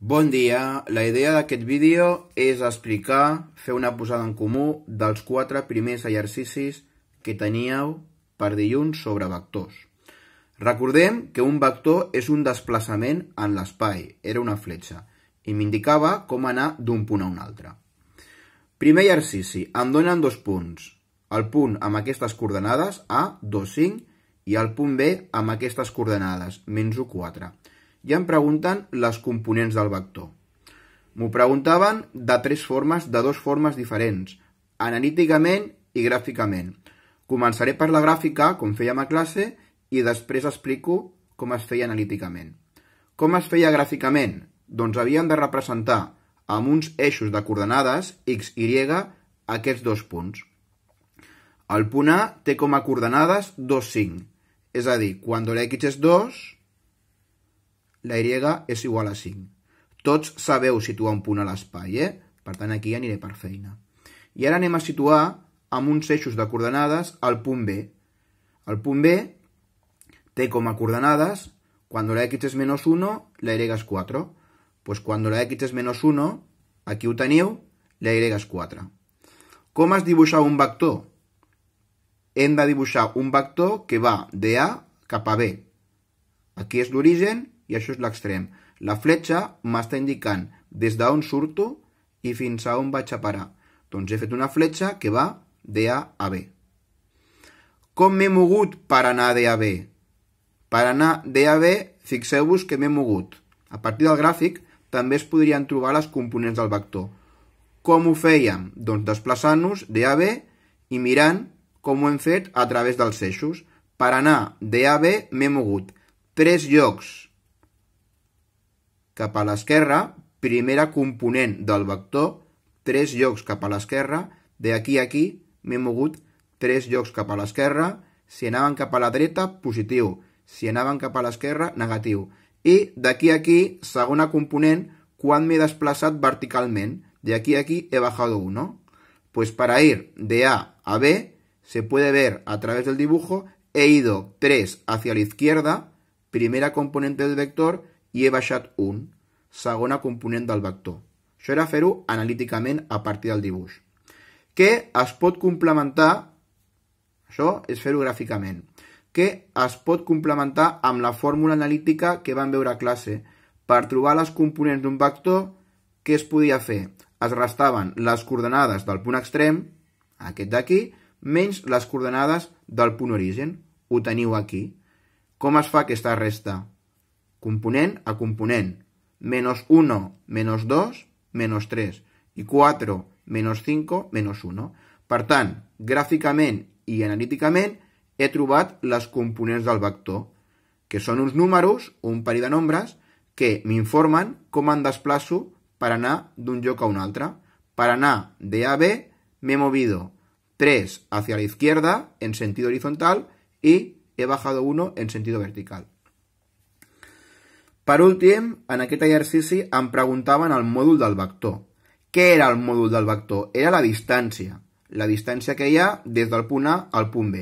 Bon dia, la idea d'aquest vídeo és explicar, fer una posada en comú dels 4 primers exercicis que teníeu per dilluns sobre vectors. Recordem que un vector és un desplaçament en l'espai, era una fletxa, i m'indicava com anar d'un punt a un altre. Primer exercici, em donen 2 punts, el punt amb aquestes coordenades A, 2, 5, i el punt B amb aquestes coordenades, menys 1, 4. I em pregunten les components del vector. M'ho preguntaven de 2 formes diferents, analíticament i gràficament. Començaré per la gràfica, com fèiem a classe, i després explico com es feia analíticament. Com es feia gràficament? Doncs havíem de representar amb uns eixos de coordenades x, y, aquests 2 punts. El punt A té com a coordenades 2, 5. És a dir, quan la x és 2, la y és igual a 5. Tots sabeu situar un punt a l'espai, Per tant, aquí aniré per feina. I ara anem a situar amb uns eixos de coordenades el punt B. El punt B té com a coordenades, quan la x és menys 1, la y és 4. Doncs quan la x és menys 1, aquí ho teniu, la y és 4. Com es dibuixa un vector? Hem de dibuixar un vector que va de A cap a B. Aquí és l'origen i això és l'extrem. La fletxa m'està indicant des d'on surto i fins a on vaig a parar. Doncs he fet una fletxa que va de A a B. Com m'he mogut per anar de A a B? Per anar de A a B, fixeu-vos que m'he mogut. A partir del gràfic també es podrien trobar les components del vector. Com ho fèiem? Doncs desplaçant-nos de A a B i mirant com ho hem fet a través dels eixos. Per anar de A a B m'he mogut 3 llocs cap a l'esquerra, primera component del vector, 3 llocs cap a l'esquerra, d'aquí a aquí m'he mogut 3 llocs cap a l'esquerra, si anaven cap a la dreta, positiu, si anaven cap a l'esquerra, negatiu. I d'aquí a aquí, segona component, quan m'he desplaçat verticalment, de aquí a aquí he bajado 1. Pues para ir de A a B, se puede ver a través del dibujo, he ido 3 hacia la izquierda, primera componente del vector, i he baixat 1, segona component del vector. Això era fer-ho analíticament a partir del dibuix. Que es pot complementar, això és fer-ho gràficament, que es pot complementar amb la fórmula analítica que vam veure a classe. Per trobar les components d'un vector, què es podia fer? Es restaven les coordenades del punt extrem, aquest d'aquí, menys les coordenades del punt origen. Ho teniu aquí. Com es fa aquesta resta? Component a component. Menos 1, menos 2, menos 3. I 4, menos 5, menos 1. Per tant, gràficament i analíticament he trobat les components del vector, que són uns números, un parell de nombres, que m'informen com em desplaço per anar d'un lloc a un altre. Per anar de A a B m'he movido 3 hacia la izquierda en sentido horizontal y he bajado 1 en sentido vertical. Per últim, en aquest exercici em preguntaven el mòdul del vector. Què era el mòdul del vector? Era la distància que hi ha des del punt A al punt B.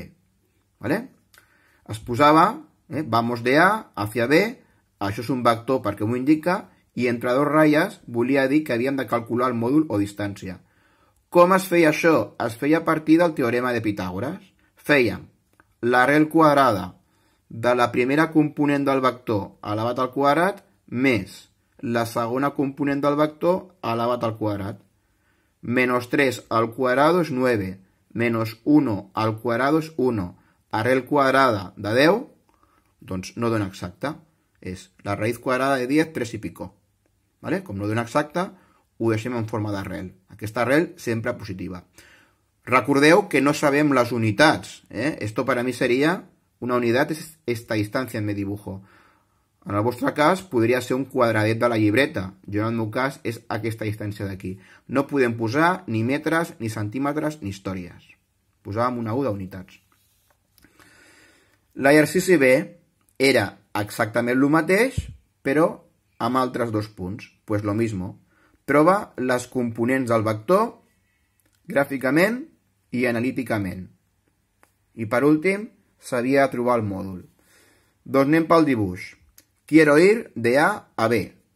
Es posava, vamos de A hacia B, això és un vector perquè m'ho indica, i entre 2 ratlles volia dir que havíem de calcular el mòdul o distància. Com es feia això? Es feia a partir del teorema de Pitàgores. Fèiem l'arrel quadrada de la primera component del vector elevat al quadrat més la segona component del vector elevat al quadrat. Menos 3 al cuadrado es 9, menos 1 al cuadrado es 1. Arrel quadrada de 10, doncs no dona exacta. És la raïz quadrada de 10, 3 i pico. Com no dona exacta, ho deixem en forma d'arrel. Aquesta arrel sempre positiva. Recordeu que no sabem les unitats. Esto para mí sería una unidad, es esta distancia en mi dibujo. En el vostre cas podria ser un quadradet de la llibreta. Jo en el meu cas és aquesta distància d'aquí. No podem posar ni metres, ni centímetres, ni històries. Posàvem una U d'unitats. L'exercici B era exactament el mateix, però amb altres 2 punts. Pues lo mismo. Troba les components del vector gràficament i analíticament. I per últim, s'havia de trobar el mòdul. Doncs anem pel dibuix. Quiero ir de A a B.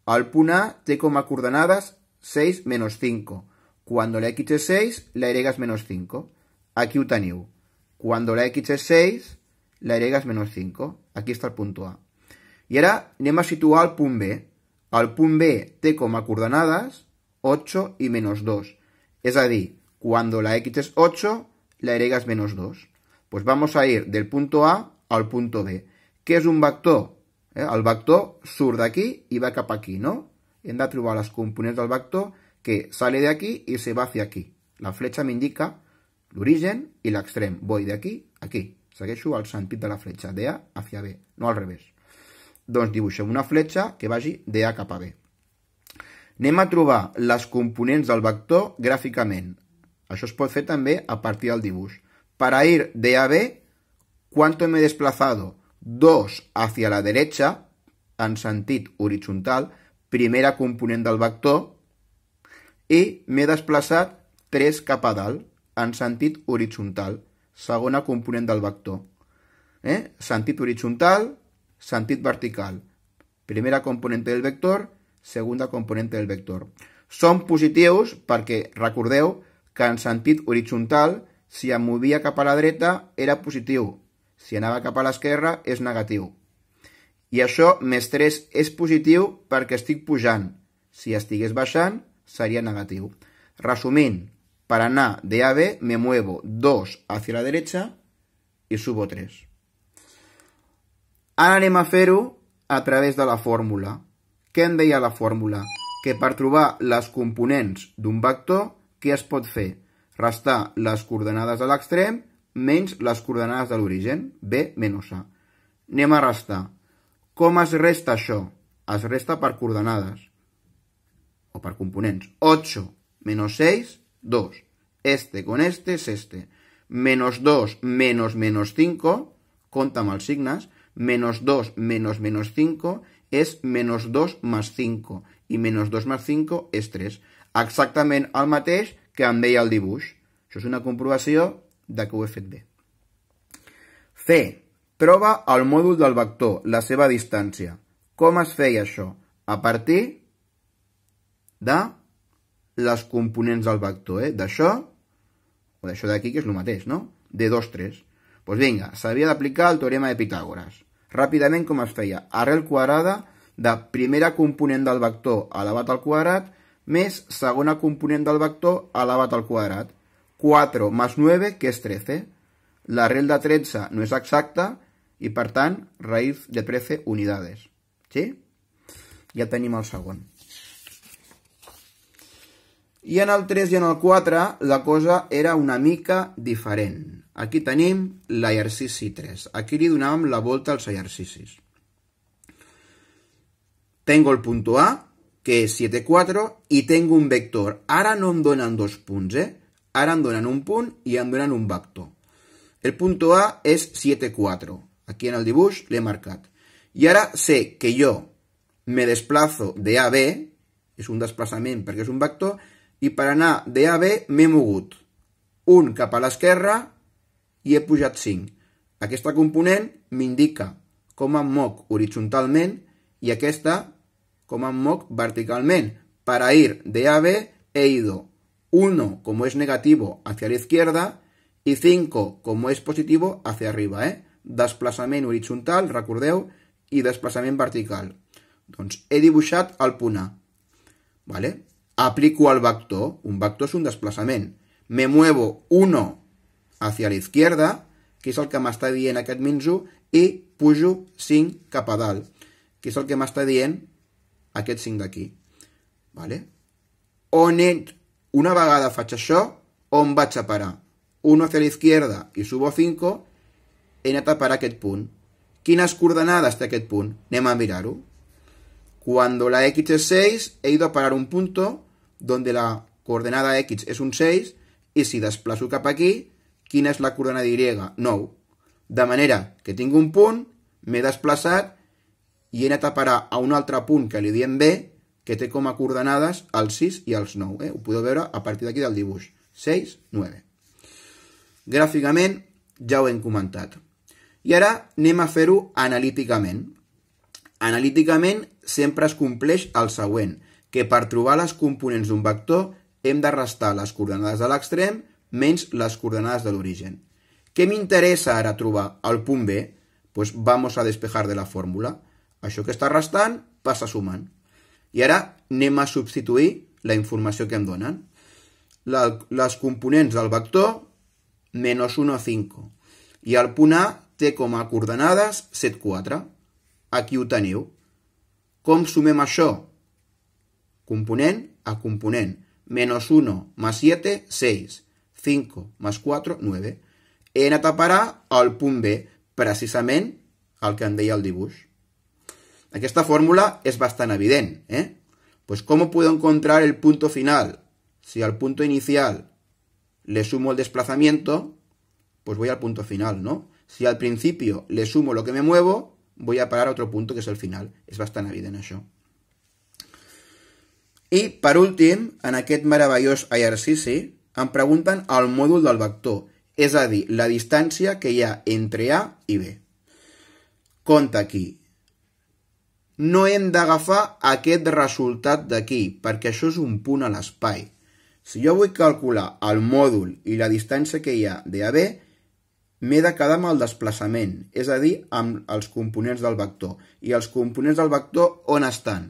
el punt A té com a coordenades 6 menos 5. Cuando la x es 6, la y es menos 5. Aquí ho teniu. Cuando la x es 6, la y es menos 5. Aquí està el punt A. I ara anem a situar el punt B. El punt B té com a coordenades 8 y menos 2. Es a dir, cuando la x es 8, la y es menos 2. Pues vamos a ir del punto A al punto B. Què és un vector? El vector surt d'aquí i va cap aquí, no? Hem de trobar les components del vector que sale de aquí y se va hacia aquí. La fletxa m'indica l'origen i l'extrem. Voy de aquí a aquí. Segueixo el sentit de la fletxa, de A hacia B, no al revés. Doncs dibuixem una fletxa que vagi de A cap a B. Anem a trobar les components del vector gràficament. Això es pot fer també a partir del dibuix. Para ir de A a B, ¿cuánto me he desplazado? 2 hacia la derecha, en sentit horitzontal, primera component del vector, i m'he desplaçat 3 cap a dalt, en sentit horitzontal, segona component del vector. Sentit horitzontal, sentit vertical. Primera componente del vector, segunda componente del vector. Són positius perquè recordeu que en sentit horitzontal, si em movia cap a la dreta, era positiu. Si anava cap a l'esquerra, és negatiu. I això, més 3, és positiu perquè estic pujant. Si estigués baixant, seria negatiu. Resumint, per anar de A a B, me muevo 2 hacia la derecha y subo 3. Ara anem a fer-ho a través de la fórmula. Què em deia la fórmula? Que per trobar les components d'un vector, què es pot fer? Restar les coordenades de l'extrem menys les coordenades de l'origen, B menys A. Anem a restar. Com es resta això? Es resta per coordenades, o per components. 8 menos 6, 2. Este con este es este. Menos 2 menos menos 5, compta amb els signes, menos 2 menos menos 5 és menos 2 más 5, i menos 2 más 5 és 3. Exactament el mateix que em deia el dibuix. Això és una comprovació de que ho he fet bé. C. Troba el mòdul del vector, la seva distància. Com es feia això? A partir de les components del vector, d'això o d'això d'aquí, que és el mateix, no? De 2, 3. Doncs vinga, s'havia d'aplicar el teorema de Pitàgores. Ràpidament com es feia? Arrel quadrada de primera component del vector elevat al quadrat més segona component del vector elevat al quadrat. 4 más 9, que és 13. L'arrel de 13 no és exacta i, per tant, raïz de 13 unidades. Sí? Ja tenim el segon. I en el 3 i en el 4 la cosa era una mica diferent. Aquí tenim l'exercici 3. Aquí li donàvem la volta als exercicis. Tengo el punto A, que és 7, 4, i tengo un vector. Ara no em donen 2 punts, Ara em donen un punt i em donen un vector. El punto A és 7, 4. Aquí en el dibuix l'he marcat. I ara sé que jo me desplazo de A a B, és un desplaçament perquè és un vector, i per anar de A a B m'he mogut un cap a l'esquerra i he pujat 5. Aquesta component m'indica com em moc horitzontalment i aquesta com em moc verticalment. Para ir de A a B he ido 1 como es negativo hacia la izquierda y 5 como es positivo hacia arriba. Desplaçament horitzontal, recordeu, i desplaçament vertical. Doncs he dibuixat el punt A. ¿Vale? Aplico el vector. Un vector és un desplaçament. Me muevo 1 hacia la izquierda, que és el que m'està dient aquest minso, i pujo 5 cap a dalt, que és el que m'està dient aquest 5 d'aquí. ¿Vale? Una vegada faig això, on vaig a parar? 1 hacia la izquierda i subo 5, he anat a parar aquest punt. Quines coordenades té aquest punt? Anem a mirar-ho. Cuando la x es 6, he ido a parar un punto donde la coordenada x es un 6, i si desplaço cap aquí, quina és la coordenada y? 9. De manera que tinc un punt, m'he desplaçat i he anat a parar a un altre punt que li diem B, que té com a coordenades els 6 i els 9. Ho podeu veure a partir d'aquí del dibuix. 6, 9. Gràficament ja ho hem comentat. I ara anem a fer-ho analíticament. Analíticament sempre es compleix el següent, que per trobar les components d'un vector hem de restar les coordenades de l'extrem menys les coordenades de l'origen. Què m'interessa ara trobar? El punt B, doncs vamos a despejar de la fórmula. Això que està restant passa sumant. I ara anem a substituir la informació que em donen. Les components del vector, menos 1, 5. I el punt A té com a coordenades 7, 4. Aquí ho teniu. Com sumem això? Component a component. Menos 1 más 7, 6. 5 más 4, 9. He anat a parar al punt B, precisament el que em deia el dibuix. Aquesta fórmula es bastant evident, Pues ¿cómo puedo encontrar el punto final? Si al punto inicial le sumo el desplazamiento, pues voy al punto final, ¿no? Si al principio le sumo lo que me muevo, voy a parar a otro punto que és el final. És bastant evident això. I, per últim, en aquest meravellós exercici, em pregunten el mòdul del vector, és a dir, la distància que hi ha entre A i B. Compte aquí. No hem d'agafar aquest resultat d'aquí, perquè això és un punt a l'espai. Si jo vull calcular el mòdul i la distància que hi ha de A a B, m'he de quedar amb el desplaçament, és a dir, amb els components del vector. I els components del vector on estan?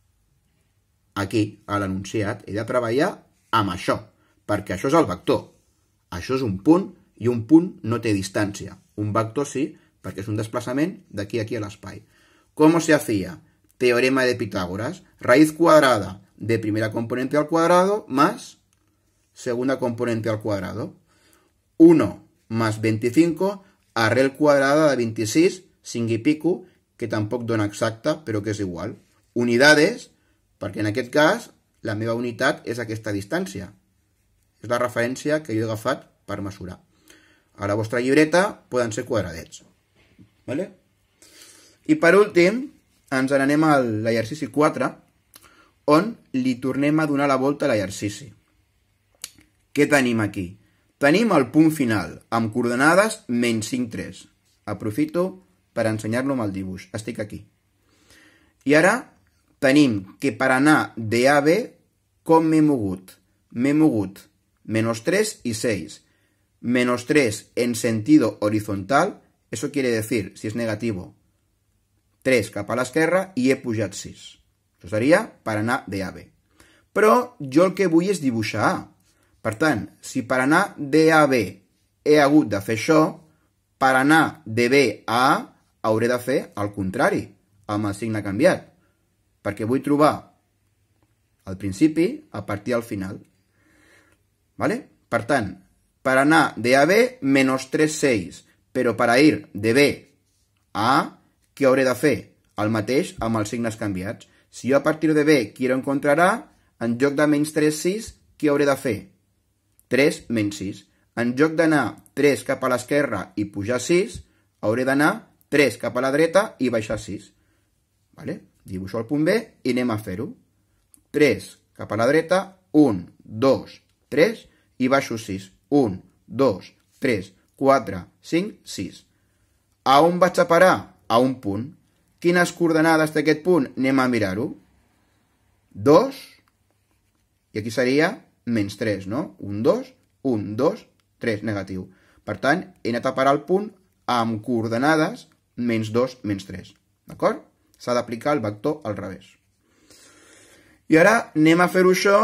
Aquí, a l'enunciat, he de treballar amb això, perquè això és el vector. Això és un punt i un punt no té distància. Un vector sí, perquè és un desplaçament d'aquí a aquí a l'espai. ¿Cómo se hacía? Teorema de Pitágoras. Raíz cuadrada de primera componente al cuadrado más segunda componente al cuadrado. 1 más 25, arrel cuadrada de 26, 5 i pico, que tampoc dona exacta, però que és igual. Unidades, perquè en aquest cas la meva unitat és aquesta distància. És la referència que jo he agafat per mesurar. A la vostra llibreta poden ser quadradets. Vale? I per últim, ens n'anem a l'exercici 4, on li tornem a donar la volta a l'exercici. Què tenim aquí? Tenim el punt final, amb coordenades menys 5, 3. Aprofito per ensenyar-lo amb el dibuix. Estic aquí. I ara tenim que per anar de A a B, com m'he mogut? M'he mogut menos 3 y 6. Menos 3 en sentido horizontal, eso quiere decir, si es negativo, 3 cap a l'esquerra i he pujat 6. Això seria per anar de A a B. Però jo el que vull és dibuixar A. Per tant, si per anar de A a B he hagut de fer això, per anar de B a A hauré de fer el contrari, amb el signe canviat, perquè vull trobar el principi a partir del final. ¿Vale? Per tant, per anar de A a B, menos 3, 6, però per a ir de B a A, què hauré de fer? El mateix amb els signes canviats. Si jo a partir de B quiero encontrar A, en lloc de menys 3, 6, què hauré de fer? 3 menys 6. En lloc d'anar 3 cap a l'esquerra i pujar 6, hauré d'anar 3 cap a la dreta i baixar 6. Vale? Dibuixo el punt B i anem a fer-ho. 3 cap a la dreta, 1, 2, 3 i baixo 6. 1, 2, 3, 4, 5, 6. A on vaig a parar? A un punt. Quines coordenades té aquest punt? Anem a mirar-ho. 2, i aquí seria menys 3, no? 1, 2, 1, 2, 3, negatiu. Per tant, he anat a parar el punt amb coordenades menys 2, menys 3. D'acord? S'ha d'aplicar el vector al revés. I ara anem a fer-ho això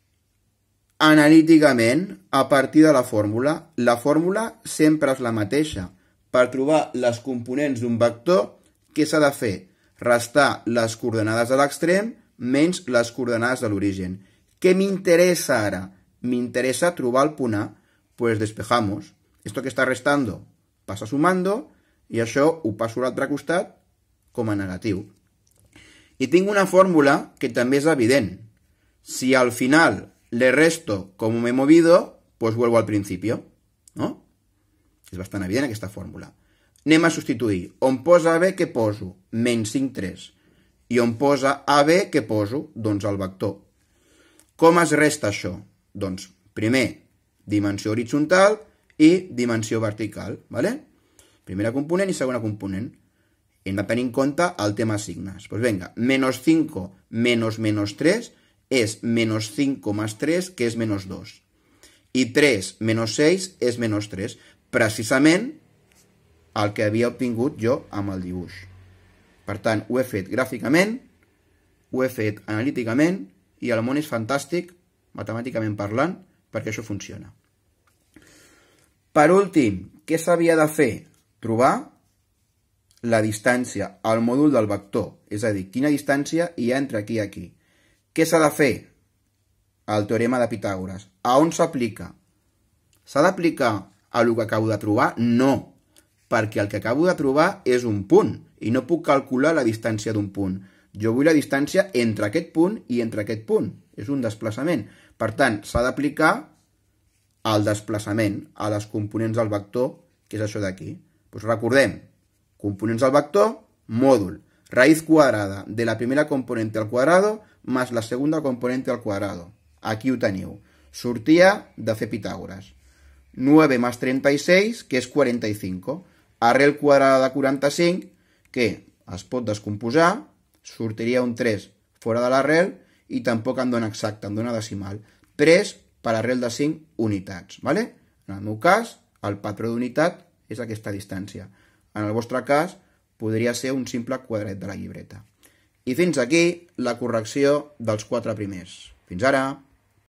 analíticament a partir de la fórmula. La fórmula sempre és la mateixa. Per trobar les components d'un vector, què s'ha de fer? Restar les coordenades de l'extrem menys les coordenades de l'origen. ¿Qué me interesa ahora? Me interesa trobar el punt A. Pues despejamos. Esto que está restando pasa sumando i això ho passo a l'altre costat com a negatiu. I tinc una fórmula que també és evident. Si al final le resto como me he movido, pues vuelvo al principio, ¿no? És bastant evident aquesta fórmula. Anem a substituir. On posa AB, què poso? Menys 5, 3. I on posa AB, què poso? Doncs el vector. Com es resta això? Doncs, primer, dimensió horitzontal i dimensió vertical, ¿vale? Primera component i segona component. Hem de tenir en compte el tema signes. Pues venga, menos 5 menos menos 3 es menos 5 más 3, que és menos 2. I 3 menos 6 és menos 3. Precisament el que havia obtingut jo amb el dibuix. Per tant, ho he fet gràficament, ho he fet analíticament, i el món és fantàstic, matemàticament parlant, perquè això funciona. Per últim, què s'havia de fer? Trobar la distància al mòdul del vector, és a dir, quina distància hi ha entre aquí i aquí. Què s'ha de fer? El teorema de Pitàgores. A on s'aplica? S'ha d'aplicar a el que acabo de trobar? No, perquè el que acabo de trobar és un punt, i no puc calcular la distància d'un punt. Jo vull la distància entre aquest punt i entre aquest punt. És un desplaçament. Per tant, s'ha d'aplicar al desplaçament, a les components del vector, que és això d'aquí. Doncs recordem, components del vector, mòdul, raíz cuadrada de la primera componente al cuadrado más la segunda componente al cuadrado. Aquí ho teniu. Sortia de fer Pitàgores. 9 más 36, que és 45. Arrel quadrada de 45, que es pot descomposar, sortiria un 3 fora de l'arrel i tampoc em dona exacte, em dona decimal. 3 per arrel de 5 unitats. ¿Vale? En el meu cas, el patró d'unitat és aquesta distància. En el vostre cas, podria ser un simple quadret de la llibreta. I fins aquí la correcció dels 4 primers. Fins ara!